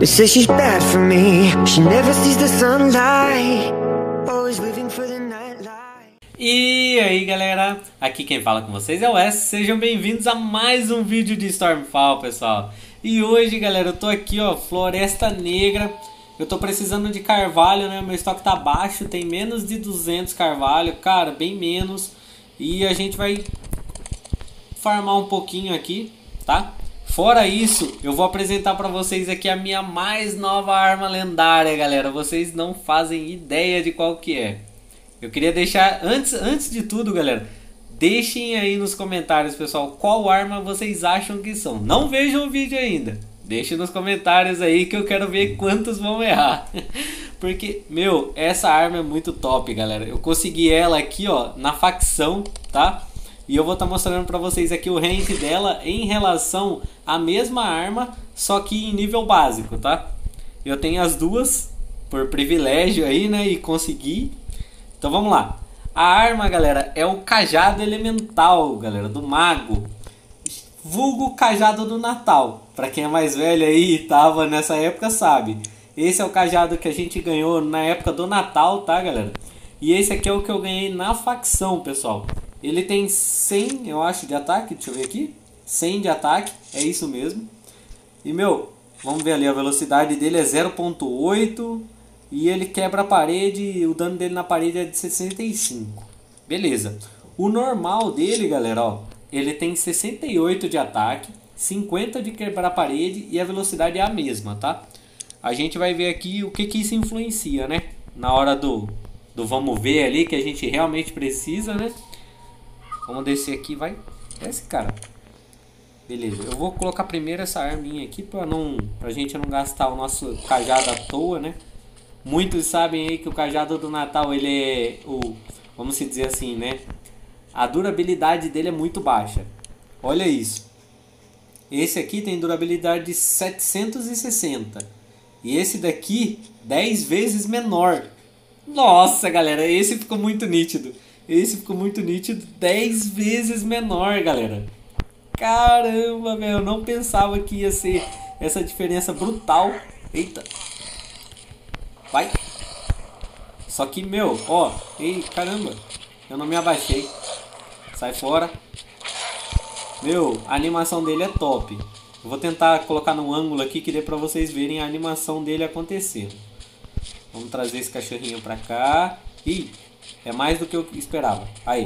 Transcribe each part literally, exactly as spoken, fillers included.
They say she's bad for me. She never sees the sunlight. Always living for the nightlife. E aí galera, aqui quem fala com vocês é o Wes. Sejam bem-vindos a mais um vídeo de Stormfall, pessoal. E hoje, galera, eu tô aqui, ó, Floresta Negra. Eu tô precisando de carvalho, né? Meu estoque tá baixo, tem menos de duzentos carvalho, cara, bem menos. E a gente vai farmar um pouquinho aqui, tá? Fora isso, eu vou apresentar pra vocês aqui a minha mais nova arma lendária, galera. Vocês não fazem ideia de qual que é. Eu queria deixar, antes, antes de tudo, galera, deixem aí nos comentários, pessoal, qual arma vocês acham que são. Não vejam o vídeo ainda. Deixem nos comentários aí que eu quero ver quantos vão errar. Porque, meu, essa arma é muito top, galera. Eu consegui ela aqui, ó, na facção, tá? E eu vou estar mostrando pra vocês aqui o rank dela em relação à mesma arma, só que em nível básico, tá? Eu tenho as duas por privilégio aí, né? E consegui. Então vamos lá. A arma, galera, é o cajado elemental, galera, do mago. Vulgo cajado do Natal. Pra quem é mais velho aí e tava nessa época sabe. Esse é o cajado que a gente ganhou na época do Natal, tá, galera? E esse aqui é o que eu ganhei na facção, pessoal. Ele tem cem, eu acho, de ataque. Deixa eu ver aqui. cem de ataque, é isso mesmo. E, meu, vamos ver ali, a velocidade dele é zero ponto oito. E ele quebra a parede, o dano dele na parede é de sessenta e cinco. Beleza. O normal dele, galera, ó, ele tem sessenta e oito de ataque, cinquenta de quebrar a parede e a velocidade é a mesma, tá? A gente vai ver aqui o que que isso influencia, né? Na hora do, do vamos ver ali, que a gente realmente precisa, né? Vamos descer aqui, vai. Desce, cara. Beleza, eu vou colocar primeiro essa arminha aqui pra, não, pra gente não gastar o nosso cajado à toa, né? Muitos sabem aí que o cajado do Natal, ele é o, vamos dizer assim, né? A durabilidade dele é muito baixa. Olha isso. Esse aqui tem durabilidade de setecentos e sessenta. E esse daqui, dez vezes menor. Nossa, galera, esse ficou muito nítido. Esse ficou muito nítido, dez vezes menor, galera. Caramba, velho, eu não pensava que ia ser essa diferença brutal. Eita. Vai. Só que, meu, ó. Ei, caramba. Eu não me abaixei. Sai fora. Meu, a animação dele é top. Eu vou tentar colocar num ângulo aqui que dê pra vocês verem a animação dele acontecendo. Vamos trazer esse cachorrinho pra cá. Ih, é mais do que eu esperava. Aí.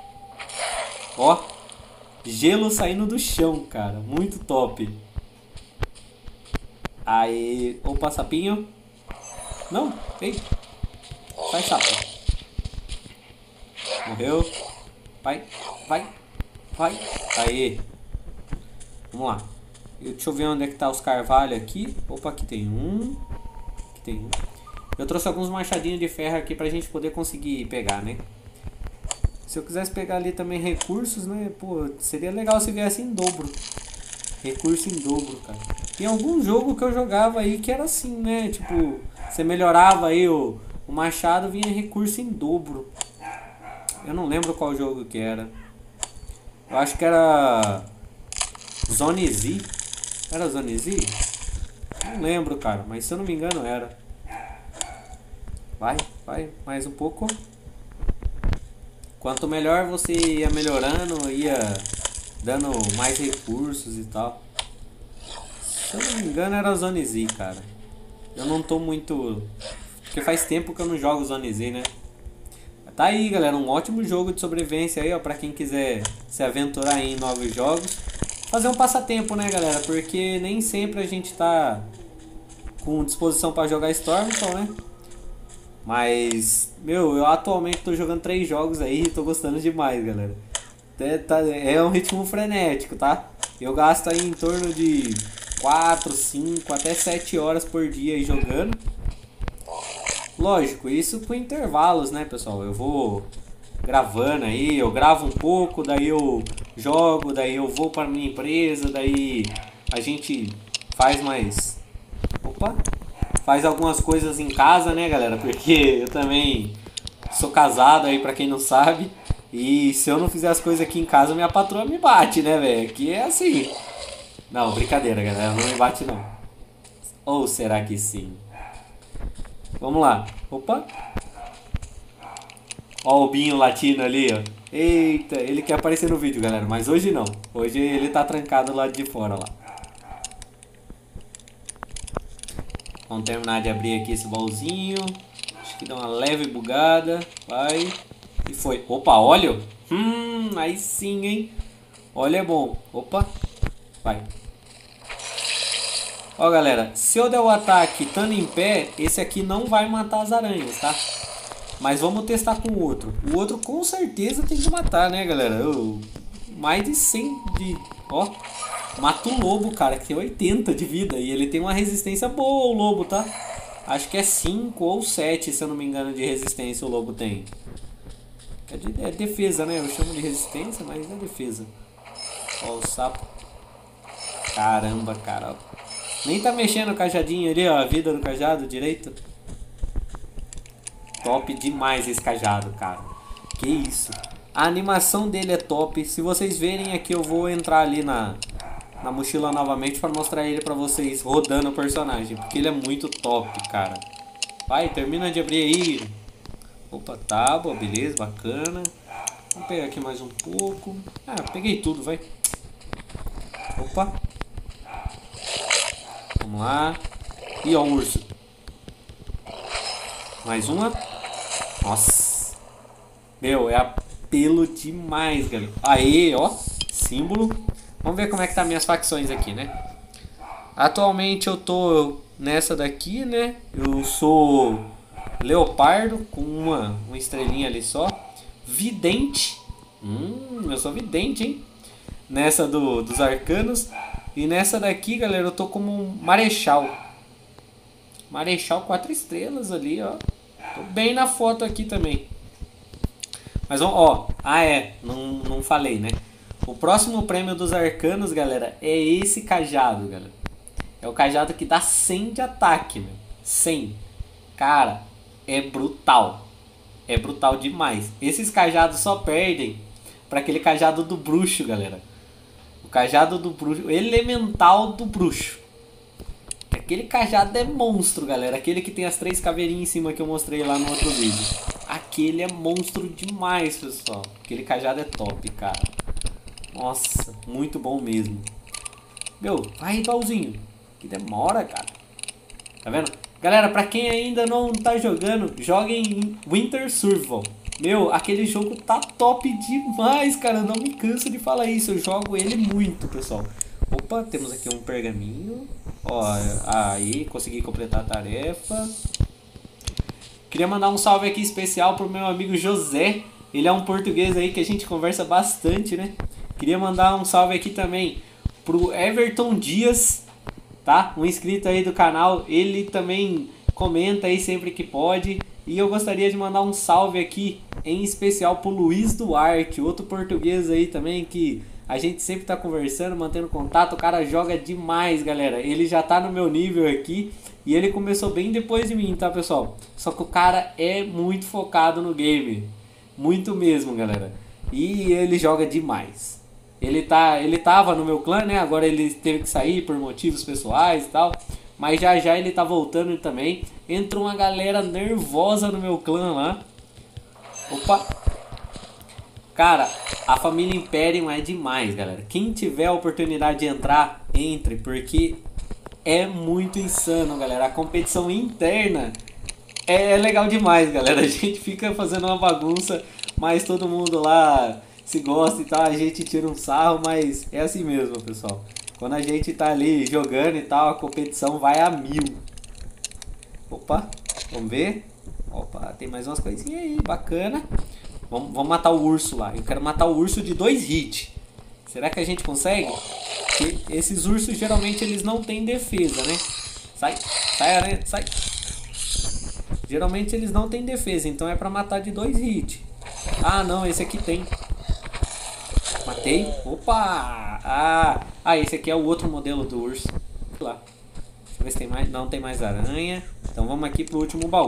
Ó. Gelo saindo do chão, cara. Muito top. Aí. Opa, sapinho. Não, ei. Sai, sapo. Morreu. Vai, vai, vai. Aí. Vamos lá. Deixa eu ver onde é que tá os carvalhos aqui. Opa, aqui tem um. Aqui tem um. Eu trouxe alguns machadinhos de ferro aqui pra gente poder conseguir pegar, né? Se eu quisesse pegar ali também recursos, né? Pô, seria legal se viesse em dobro. Recurso em dobro, cara. Tem algum jogo que eu jogava aí que era assim, né? Tipo, você melhorava aí o, o machado, vinha recurso em dobro. Eu não lembro qual jogo que era. Eu acho que era Zone Z. Era Zone Z? Não lembro, cara, mas se eu não me engano era. Vai, vai, mais um pouco. Quanto melhor você ia melhorando, ia dando mais recursos e tal. Se eu não me engano era Zone Z, cara. Eu não tô muito... Porque faz tempo que eu não jogo Zone Z, né? Tá aí, galera, um ótimo jogo de sobrevivência aí, ó, pra quem quiser se aventurar em novos jogos. Fazer um passatempo, né, galera? Porque nem sempre a gente tá com disposição pra jogar Stormfall, né? Mas, meu, eu atualmente tô jogando três jogos aí e tô gostando demais, galera. É, tá, é um ritmo frenético, tá? Eu gasto aí em torno de quatro, cinco, até sete horas por dia aí jogando. Lógico, isso com intervalos, né, pessoal? Eu vou gravando aí, eu gravo um pouco, daí eu jogo, daí eu vou para minha empresa, daí a gente faz mais... Opa! Faz algumas coisas em casa, né, galera? Porque eu também sou casado aí, pra quem não sabe. E se eu não fizer as coisas aqui em casa, minha patroa me bate, né, velho? Que é assim. Não, brincadeira, galera. Não me bate, não. Ou será que sim? Vamos lá. Opa. Ó o Binho latino ali, ó. Eita, ele quer aparecer no vídeo, galera. Mas hoje não. Hoje ele tá trancado lá de fora, lá. Vamos terminar de abrir aqui esse baúzinho. Acho que dá uma leve bugada. Vai. E foi. Opa, óleo. Hum, aí sim, hein. Óleo é bom. Opa. Vai. Ó, galera. Se eu der o ataque estando em pé, esse aqui não vai matar as aranhas, tá? Mas vamos testar com o outro. O outro com certeza tem que matar, né, galera? Eu, mais de cem de... Ó, mata o lobo, cara, que tem oitenta de vida. E ele tem uma resistência boa, o lobo, tá? Acho que é cinco ou sete, se eu não me engano, de resistência o lobo tem. É, de, é defesa, né? Eu chamo de resistência, mas é defesa. Ó, o sapo. Caramba, cara. Nem tá mexendo o cajadinho ali, ó. A vida do cajado direito. Top demais esse cajado, cara. Que isso. A animação dele é top. Se vocês verem aqui, eu vou entrar ali na, na mochila novamente para mostrar ele para vocês rodando o personagem. Porque ele é muito top, cara. Vai, termina de abrir aí. Opa, tábua, beleza, bacana. Vamos pegar aqui mais um pouco. Ah, peguei tudo, vai. Opa. Vamos lá. E ó o urso. Mais uma. Nossa. Meu, é apelo demais, galera. Aí, ó. Símbolo. Vamos ver como é que tá minhas facções aqui, né? Atualmente eu tô nessa daqui, né? Eu sou leopardo com uma, uma estrelinha ali só. Vidente. Hum, eu sou vidente, hein? Nessa do, dos arcanos. E nessa daqui, galera, eu tô como um marechal. Marechal quatro estrelas ali, ó. Tô bem na foto aqui também. Mas, ó, ah é, não, não falei, né? O próximo prêmio dos arcanos, galera, é esse cajado, galera. É o cajado que dá cem de ataque, meu. cem. Cara, é brutal. É brutal demais. Esses cajados só perdem para aquele cajado do bruxo, galera. O cajado do bruxo, o elemental do bruxo. Aquele cajado é monstro, galera. Aquele que tem as três caveirinhas em cima que eu mostrei lá no outro vídeo. Aquele é monstro demais, pessoal. Aquele cajado é top, cara. Nossa, muito bom mesmo. Meu, vai, igualzinho. Que demora, cara. Tá vendo? Galera, pra quem ainda não tá jogando, joguem Winter Survival. Meu, aquele jogo tá top demais, cara. Eu não me canso de falar isso. Eu jogo ele muito, pessoal. Opa, temos aqui um pergaminho. Ó, aí, consegui completar a tarefa. Queria mandar um salve aqui especial pro meu amigo José. Ele é um português aí que a gente conversa bastante, né? Queria mandar um salve aqui também pro Everton Dias, tá? Um inscrito aí do canal. Ele também comenta aí sempre que pode. E eu gostaria de mandar um salve aqui, em especial pro Luiz Duarte, outro português aí também que a gente sempre tá conversando, mantendo contato. O cara joga demais, galera. Ele já tá no meu nível aqui. E ele começou bem depois de mim, tá, pessoal? Só que o cara é muito focado no game. Muito mesmo, galera. E ele joga demais. Ele, tá, ele tava no meu clã, né? Agora ele teve que sair por motivos pessoais e tal. Mas já já ele tá voltando também. Entrou uma galera nervosa no meu clã lá. Opa! Cara, a família Imperium é demais, galera. Quem tiver a oportunidade de entrar, entre, porque é muito insano, galera. A competição interna é legal demais, galera. A gente fica fazendo uma bagunça, mas todo mundo lá se gosta e tal. A gente tira um sarro, mas é assim mesmo, pessoal. Quando a gente tá ali jogando e tal, a competição vai a mil. Opa, vamos ver. Opa, tem mais umas coisinhas aí, bacana. Vamos, vamos matar o urso lá. Eu quero matar o urso de dois hits. Será que a gente consegue? Porque esses ursos geralmente eles não têm defesa, né? Sai, sai, aranha, sai. Geralmente eles não têm defesa, então é pra matar de dois hits. Ah, não, esse aqui tem. Matei. Opa! Ah, ah, esse aqui é o outro modelo do urso. Lá. Deixa eu ver se tem mais. Não tem mais aranha. Então vamos aqui pro último baú.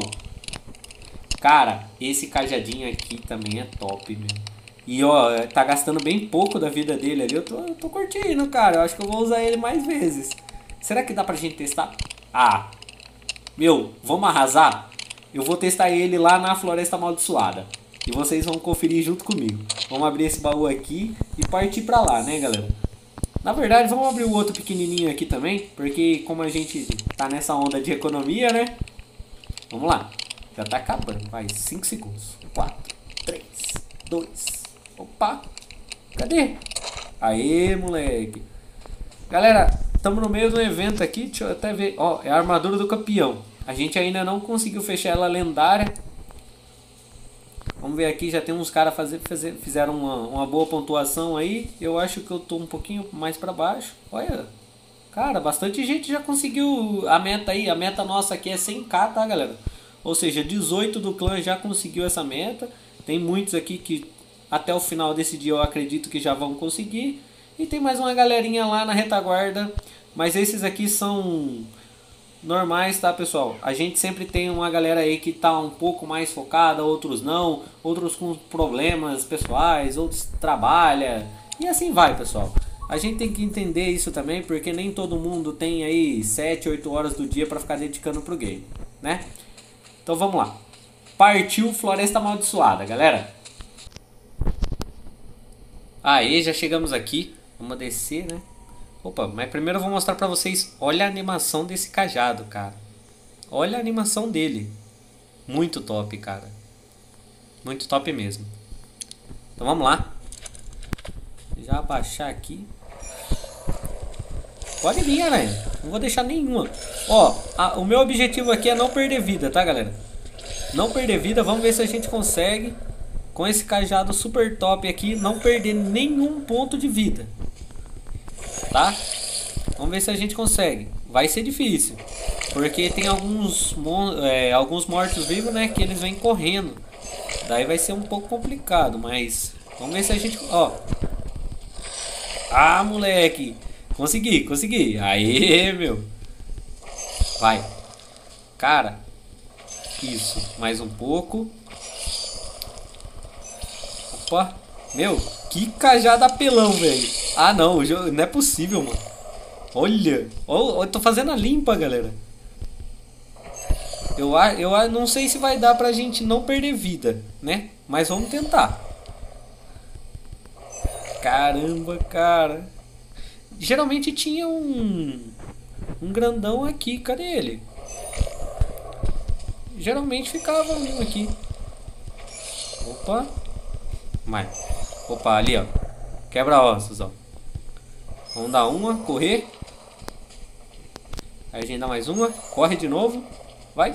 Cara, esse cajadinho aqui também é top, meu. E ó, tá gastando bem pouco da vida dele ali. Eu tô, eu tô curtindo, cara. Eu acho que eu vou usar ele mais vezes. Será que dá pra gente testar? Ah, meu, vamos arrasar? Eu vou testar ele lá na Floresta Amaldiçoada. E vocês vão conferir junto comigo. Vamos abrir esse baú aqui e partir pra lá, né, galera? Na verdade, vamos abrir o outro pequenininho aqui também. Porque como a gente tá nessa onda de economia, né? Vamos lá. Já tá acabando. Vai, cinco segundos. quatro, três, dois. Opa. Cadê? Aê, moleque. Galera, estamos no meio do evento aqui. Deixa eu até ver. Ó, é a armadura do campeão. A gente ainda não conseguiu fechar ela lendária. Vamos ver aqui, já tem uns caras fazer, fazer, fizeram uma, uma boa pontuação aí. Eu acho que eu tô um pouquinho mais pra baixo. Olha, cara, bastante gente já conseguiu a meta aí. A meta nossa aqui é cem k, tá, galera? Ou seja, dezoito do clã já conseguiu essa meta. Tem muitos aqui que até o final desse dia eu acredito que já vão conseguir. E tem mais uma galerinha lá na retaguarda. Mas esses aqui são normais, tá, pessoal? A gente sempre tem uma galera aí que tá um pouco mais focada, outros não, outros com problemas pessoais, outros trabalha e assim vai, pessoal. A gente tem que entender isso também, porque nem todo mundo tem aí sete, oito horas do dia para ficar dedicando pro game, né? Então vamos lá. Partiu Floresta Amaldiçoada, galera. Aí, já chegamos aqui. Vamos descer, né? Opa, mas primeiro eu vou mostrar pra vocês. Olha a animação desse cajado, cara. Olha a animação dele. Muito top, cara. Muito top mesmo. Então vamos lá. Já abaixar aqui. Pode vir, aranha. Não vou deixar nenhuma. Ó, a, o meu objetivo aqui é não perder vida, tá, galera? Não perder vida. Vamos ver se a gente consegue, com esse cajado super top aqui, não perder nenhum ponto de vida. Tá? Vamos ver se a gente consegue. Vai ser difícil, porque tem alguns é, alguns mortos-vivos, né, que eles vêm correndo. Daí vai ser um pouco complicado, mas vamos ver se a gente... Ó. Ah, moleque. Consegui, consegui. Aê, meu. Vai. Cara. Isso. Mais um pouco. Opa. Meu, que cajado apelão, velho. Ah, não, não é possível, mano. Olha, eu tô fazendo a limpa, galera. Eu, eu não sei se vai dar pra gente não perder vida, né? Mas vamos tentar. Caramba, cara. Geralmente tinha um um grandão aqui, cadê ele? Geralmente ficava um aqui. Opa. Mais. Opa, ali, ó. Quebra-ossos, ó. Vamos dar uma, correr. Aí a gente dá mais uma, corre de novo. Vai.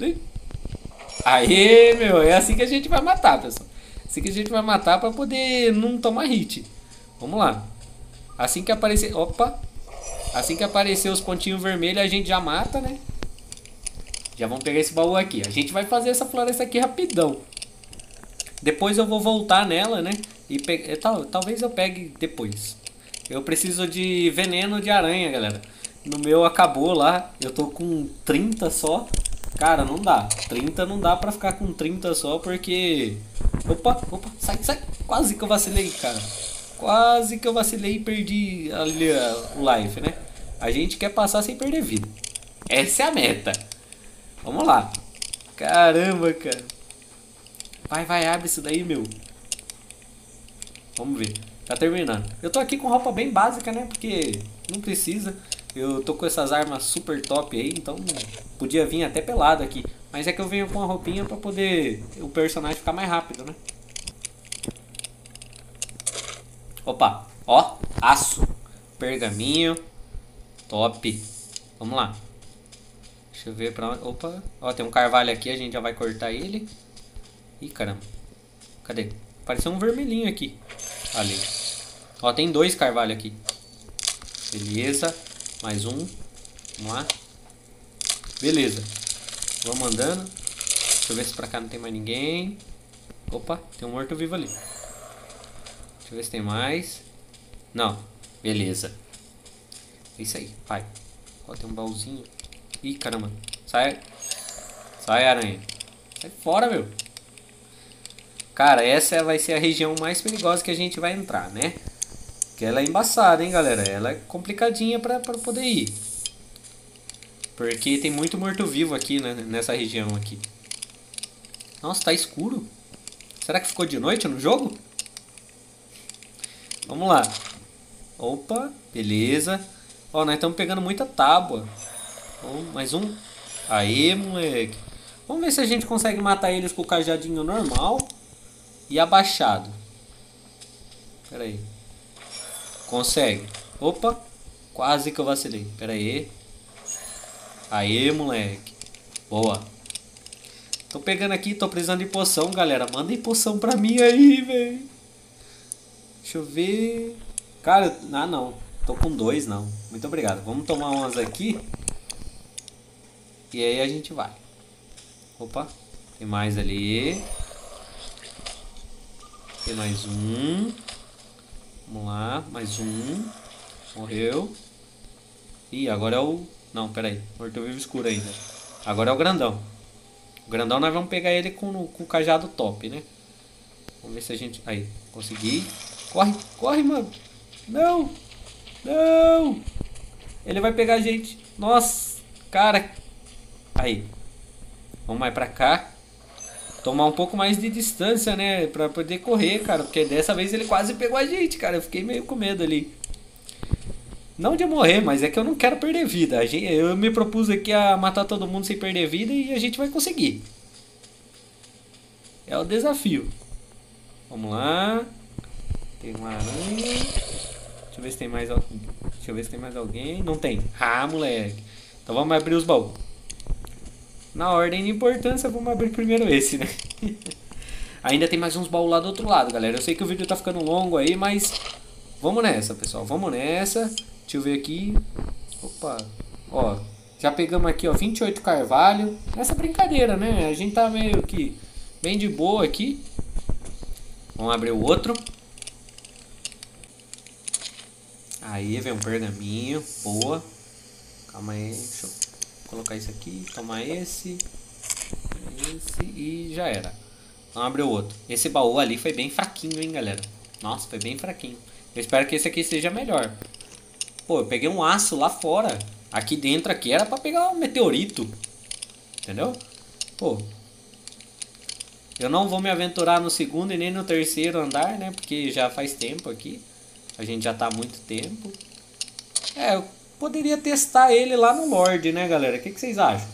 Aê, meu. É assim que a gente vai matar, pessoal. Assim que a gente vai matar pra poder não tomar hit. Vamos lá. Assim que aparecer... Opa. Assim que aparecer os pontinhos vermelhos, a gente já mata, né? Já vamos pegar esse baú aqui. A gente vai fazer essa floresta aqui rapidão. Depois eu vou voltar nela, né? E pe... Tal, talvez eu pegue depois. Eu preciso de veneno de aranha, galera. No meu acabou lá. Eu tô com trinta só. Cara, não dá. trinta não dá pra ficar com trinta só, porque... Opa, opa, sai, sai. Quase que eu vacilei, cara. Quase que eu vacilei e perdi ali uh, o life, né? A gente quer passar sem perder vida. Essa é a meta. Vamos lá. Caramba, cara. Vai, vai, abre isso daí, meu. Vamos ver. Tá terminando. Eu tô aqui com roupa bem básica, né? Porque não precisa. Eu tô com essas armas super top aí, então podia vir até pelado aqui. Mas é que eu venho com a roupinha pra poder o personagem ficar mais rápido, né? Opa, ó, aço, pergaminho, top. Vamos lá. Deixa eu ver pra onde. Opa, ó, tem um carvalho aqui, a gente já vai cortar ele. Ih, caramba. Cadê? Apareceu um vermelhinho aqui. Ali. Ó, tem dois carvalhos aqui. Beleza. Mais um. Vamos lá. Beleza. Vamos andando. Deixa eu ver se pra cá não tem mais ninguém. Opa, tem um morto-vivo ali. Deixa eu ver se tem mais. Não. Beleza. É isso aí. Vai. Ó, tem um baúzinho. Ih, caramba. Sai. Sai, aranha. Sai fora, meu. Cara, essa vai ser a região mais perigosa que a gente vai entrar, né? Que ela é embaçada, hein, galera? Ela é complicadinha pra, pra poder ir. Porque tem muito morto-vivo aqui, né, nessa região aqui. Nossa, tá escuro. Será que ficou de noite no jogo? Vamos lá. Opa, beleza. Ó, nós estamos pegando muita tábua. Ó, mais um. Aê, moleque. Vamos ver se a gente consegue matar eles com o cajadinho normal e abaixado. Pera aí. Consegue. Opa, quase que eu vacilei. Pera aí. Aê, moleque. Boa. Tô pegando aqui, tô precisando de poção, galera. Mandem poção pra mim aí, velho. Deixa eu ver. Cara, ah não. Tô com dois, não. Muito obrigado. Vamos tomar umas aqui. E aí a gente vai. Opa. Tem mais ali. Tem mais um. Vamos lá. Mais um. Morreu. Ih, agora é o... Não, pera aí. Morto-vivo escuro ainda. Agora é o grandão. O grandão nós vamos pegar ele com, com o cajado top, né? Vamos ver se a gente... Aí, consegui. Corre, corre, mano. Não. Não. Ele vai pegar a gente. Nossa, cara. Aí. Vamos mais pra cá. Tomar um pouco mais de distância, né? Pra poder correr, cara. Porque dessa vez ele quase pegou a gente, cara. Eu fiquei meio com medo ali. Não de morrer, mas é que eu não quero perder vida. Eu me propus aqui a matar todo mundo sem perder vida e a gente vai conseguir. É o desafio. Vamos lá. Tem uma aranha. Deixa eu ver se tem mais alguém. Deixa eu ver se tem mais alguém. Não tem. Ah, moleque. Então vamos abrir os baús. Na ordem de importância, vamos abrir primeiro esse, né? Ainda tem mais uns baús lá do outro lado, galera. Eu sei que o vídeo tá ficando longo aí, mas... Vamos nessa, pessoal. Vamos nessa. Deixa eu ver aqui. Opa. Ó, já pegamos aqui, ó, vinte e oito carvalho. Essa brincadeira, né? A gente tá meio que bem de boa aqui. Vamos abrir o outro. Aí, vem um pergaminho. Boa. Calma aí. Deixa eu colocar isso aqui. Tomar esse. Esse e já era. Vamos abrir o outro. Esse baú ali foi bem fraquinho, hein, galera. Nossa, foi bem fraquinho. Eu espero que esse aqui seja melhor. Pô, eu peguei um aço lá fora. Aqui dentro aqui era pra pegar um meteorito. Entendeu? Pô. Eu não vou me aventurar no segundo e nem no terceiro andar, né? Porque já faz tempo aqui. A gente já tá há muito tempo. É, eu poderia testar ele lá no Lorde, né, galera? O que, que vocês acham?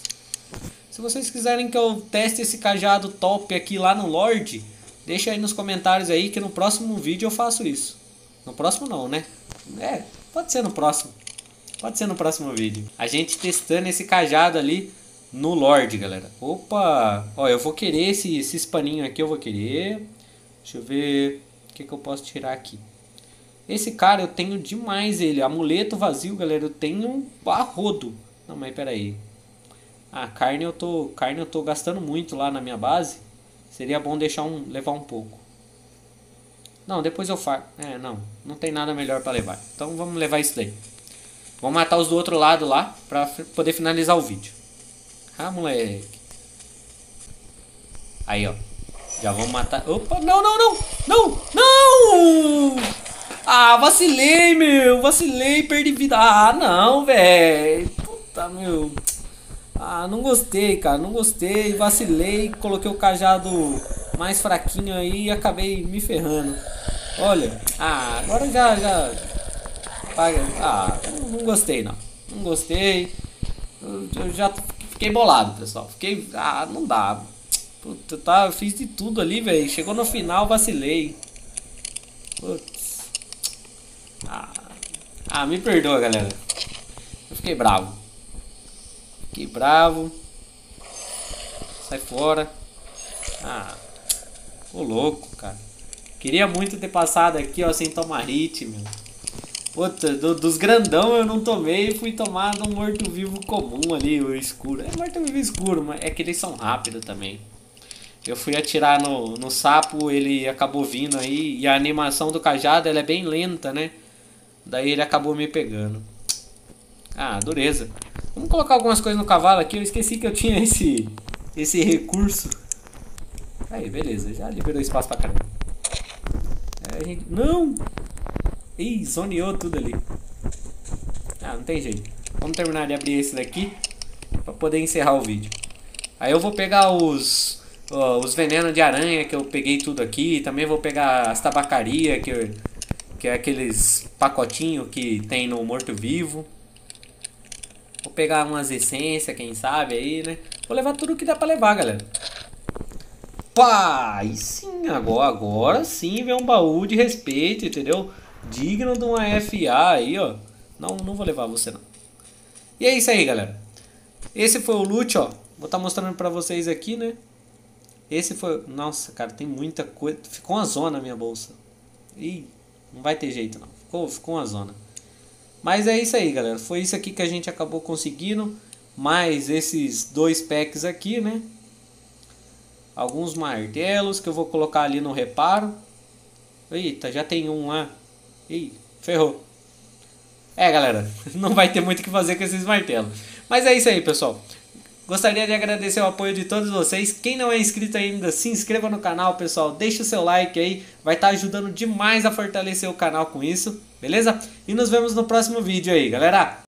Se vocês quiserem que eu teste esse cajado top aqui lá no Lorde, deixa aí nos comentários aí que no próximo vídeo eu faço isso. No próximo não, né? É, pode ser no próximo. Pode ser no próximo vídeo. A gente testando esse cajado ali no Lorde, galera. Opa! Ó, eu vou querer esse, esses paninhos aqui, eu vou querer. Deixa eu ver o que, que eu posso tirar aqui. Esse cara eu tenho demais ele. Amuleto vazio, galera, eu tenho a rodo. Não, mas peraí. Ah, carne eu tô, carne eu tô gastando muito lá na minha base. Seria bom deixar um, levar um pouco. Não, depois eu faço. É, não. Não tem nada melhor pra levar. Então vamos levar isso daí. Vamos matar os do outro lado lá pra poder finalizar o vídeo. Ah, moleque. Aí, ó. Já vamos matar. Opa, não, não, não. Não, não. Ah, vacilei, meu. Vacilei, perdi vida. Ah, não, velho. Puta, meu. Ah, não gostei, cara. Não gostei. Vacilei. Coloquei o cajado mais fraquinho aí e acabei me ferrando. Olha. Ah, agora já... já... Ah, não gostei, não. Não gostei. Eu, eu já fiquei bolado, pessoal. Fiquei... Ah, não dá. Puta, tá, eu fiz de tudo ali, velho. Chegou no final, vacilei. Putz. Ah, ah, me perdoa, galera. Eu fiquei bravo. Fiquei bravo. Sai fora. Ah, ô louco, cara. Queria muito ter passado aqui, ó, sem tomar hit, meu. Puta, do, dos grandão eu não tomei e fui tomar de um morto-vivo comum ali, o escuro. É morto-vivo escuro, mas é que eles são rápidos também. Eu fui atirar no, no sapo, ele acabou vindo aí. E a animação do cajado, ela é bem lenta, né? Daí ele acabou me pegando. Ah, dureza. Vamos colocar algumas coisas no cavalo aqui. Eu esqueci que eu tinha esse, esse recurso. Aí, beleza. Já liberou espaço pra caramba. É, a gente... Não! Ih, zoneou tudo ali. Ah, não tem jeito. Vamos terminar de abrir esse daqui para poder encerrar o vídeo. Aí eu vou pegar os ó, os venenos de aranha que eu peguei tudo aqui. Também vou pegar as tabacaria que, que é aqueles pacotinhos que tem no morto-vivo. Vou pegar umas essências, quem sabe aí, né? Vou levar tudo que dá pra levar, galera. Pá! E sim, agora, agora sim vem um baú de respeito, entendeu? Digno de uma F A aí, ó. Não, não vou levar você, não. E é isso aí, galera. Esse foi o loot, ó. Vou estar mostrando pra vocês aqui, né? Esse foi... Nossa, cara, tem muita coisa. Ficou uma zona na minha bolsa. Ih, não vai ter jeito, não. Ficou, ficou uma zona. Mas é isso aí, galera. Foi isso aqui que a gente acabou conseguindo. Mais esses dois packs aqui, né? Alguns martelos que eu vou colocar ali no reparo. Eita, já tem um lá. Ih, ferrou. É, galera, não vai ter muito o que fazer com esses martelos. Mas é isso aí, pessoal. Gostaria de agradecer o apoio de todos vocês. Quem não é inscrito ainda, se inscreva no canal, pessoal. Deixa o seu like aí. Vai estar ajudando demais a fortalecer o canal com isso. Beleza? E nos vemos no próximo vídeo aí, galera.